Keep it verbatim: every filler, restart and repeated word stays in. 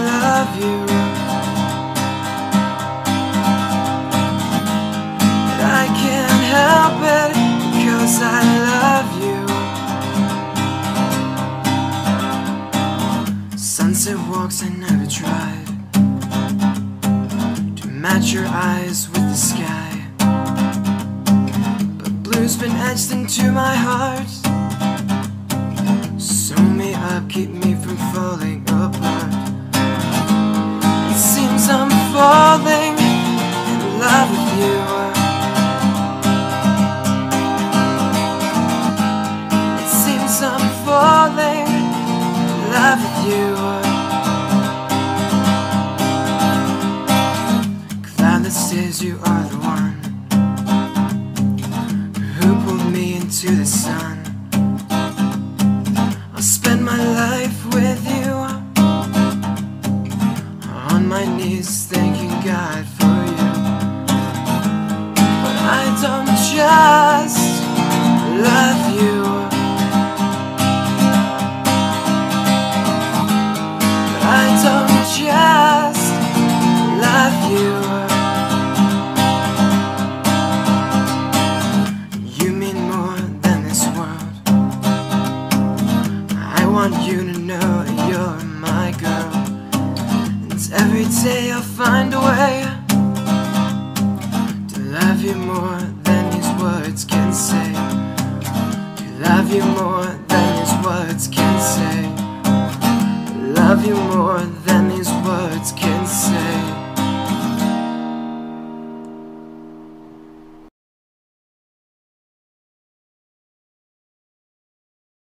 love you, but I can't help it because I love you. Sunset walks I never tried to match your eyes with the sky, but blue's been etched into my heart. Sew me up, keep me from falling apart. It seems I'm falling in love with you. It seems I'm falling in love with you. Cloudless days, you are the one who pulled me into the sun. Spend my life with you, on my knees thanking God for you. But I don't just love you, but I don't just love you. You mean more than this world. I want you to know you're my girl, and every day I'll find a way to love you more than these words can say. To love you more than these words can say. To love you more than these words can say.